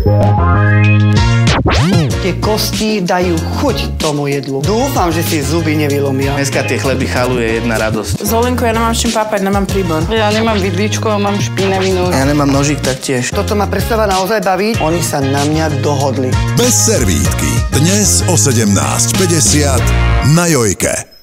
Tie kosti dajú chuť tomu jedlu. Dúfam, že si zuby nevylomia. Dneska tie chleby chaluje jedna radosť. Z Olenku ja nemám s čím pápať, nemám príbor. Ja nemám vidličku, mám špinavý nôž. Ja nemám nožík taktiež. Toto ma prestáva naozaj baviť. Oni sa na mňa dohodli. Bez servítky. Dnes o 17:50 na Jojke.